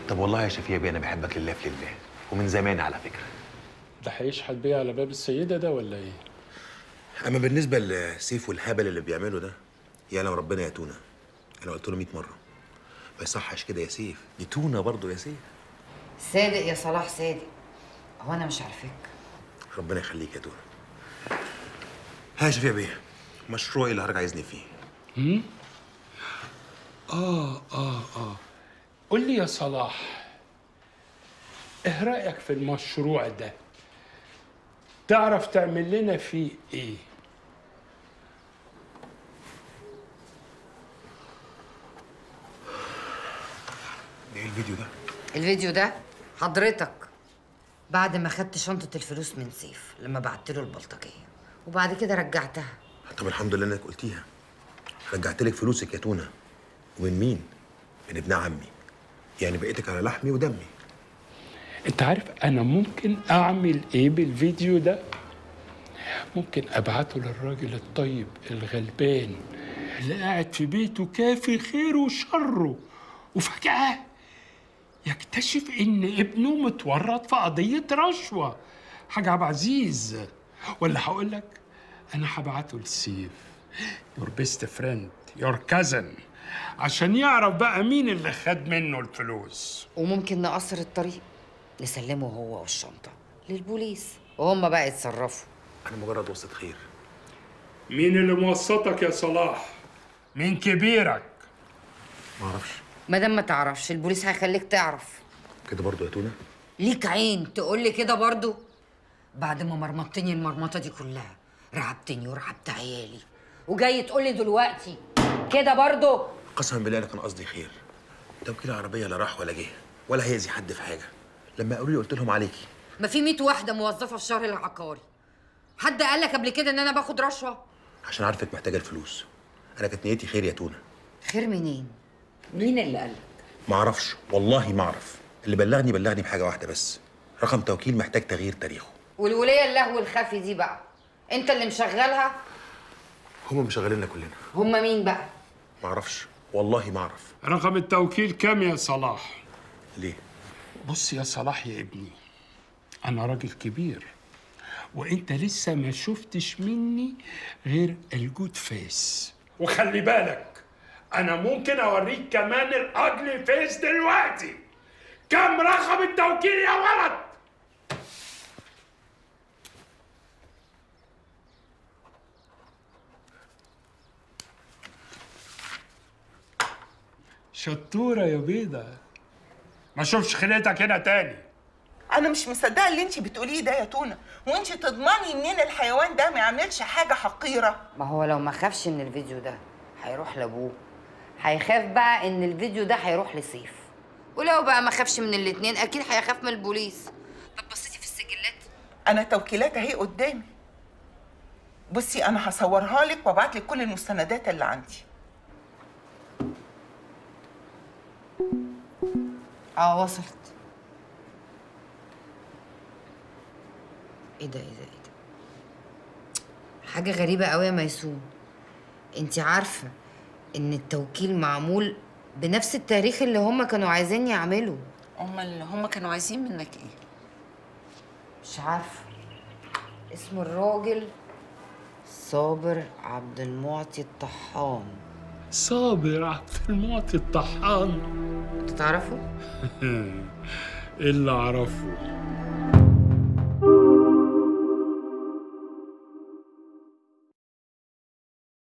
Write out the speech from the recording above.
طب والله يا شفيع بيه انا بحبك لله في لله، ومن زمان على فكره. ده هيشحت بيه على باب السيده ده ولا ايه؟ اما بالنسبه لسيف والهبل اللي بيعمله ده، يعلم ربنا يا تونه. انا قلت له 100 مره ما يصحش كده يا سيف، دي تونه برضه يا سيف. صادق يا صلاح صادق، هو انا مش عارفاك؟ ربنا يخليك يا تونه. ها يا شفيع بيه، مشروعي اللي حضرتك عايزني فيه. قول لي يا صلاح، ايه رايك في المشروع ده؟ تعرف تعمل لنا فيه ايه؟ ده ايه الفيديو ده؟ الفيديو ده حضرتك بعد ما خدت شنطة الفلوس من سيف لما بعت له البلطجية، وبعد كده رجعتها. طب الحمد لله انك قلتيها. رجعت لك فلوسك يا تونه. ومن مين؟ من ابن عمي. يعني بقيتك على لحمي ودمي. انت عارف انا ممكن اعمل ايه بالفيديو ده؟ ممكن ابعته للراجل الطيب الغلبان اللي قاعد في بيته كافي خيره وشره، وفجأة يكتشف ان ابنه متورط في قضية رشوة. حاجة عبد العزيز. ولا هقول لك، انا هبعته لسيف، your best friend, your cousin، عشان يعرف بقى مين اللي خد منه الفلوس. وممكن نقصر الطريق نسلمه هو والشنطة للبوليس وهم بقى يتصرفوا. انا مجرد وسط خير. مين اللي موسطك يا صلاح؟ مين كبيرك؟ ما اعرفش. ما دام ما تعرفش البوليس هيخليك تعرف. كده برضه يا تونه؟ ليك عين تقول لي كده برضه؟ بعد ما مرمطتني المرمطه دي كلها، رعبتني ورعبت عيالي، وجاي تقول لي دلوقتي كده برضه؟ قسما بالله انا كان قصدي خير. توكيل عربيه لا راح ولا جه ولا هيأذي حد في حاجه. لما قالوا لي قلت لهم عليكي. ما في 100 واحده موظفه في الشهر العقاري. حد قال لك قبل كده ان انا باخد رشوه؟ عشان عارفك محتاجه الفلوس. انا كانت نيتي خير يا تونه. خير منين؟ مين اللي قال لك؟ ما اعرفش والله ما اعرف. اللي بلغني بحاجه واحده بس، رقم توكيل محتاج تغيير تاريخه. والوليه اللهو الخفي دي بقى انت اللي مشغلها؟ هم مشغليننا كلنا. هم مين بقى؟ ما اعرفش والله ما اعرف. رقم التوكيل كام يا صلاح؟ ليه؟ بص يا صلاح يا ابني، أنا راجل كبير وأنت لسه ما شفتش مني غير الجود فيس. وخلي بالك أنا ممكن أوريك كمان الأجلي فيس دلوقتي. كم رقم التوكيل يا ولد؟ شطورة يا بيضة، ما اشوفش خليتك هنا تاني. انا مش مصدقه اللي انت بتقوليه ده يا تونه، وانت تضمني منين الحيوان ده ما يعملش حاجه حقيره؟ ما هو لو ما خافش ان الفيديو ده هيروح لابوه، هيخاف بقى ان الفيديو ده هيروح لسيف، ولو بقى ما خافش من الاتنين اكيد هيخاف من البوليس. طب بصيتي في السجلات؟ انا توكيلات اهي قدامي. بصي انا هصورها لك وابعت لك كل المستندات اللي عندي. وصلت. ايه ده؟ حاجة غريبة قوي يا ميسون. انتي عارفة ان التوكيل معمول بنفس التاريخ اللي هم كانوا عايزين يعملوا. هم كانوا عايزين منك ايه؟ مش عارفة. اسم الراجل صابر عبد المعطي الطحان. صابر عبد المعطي الطحان؟ انت تعرفه؟ اللي اعرفه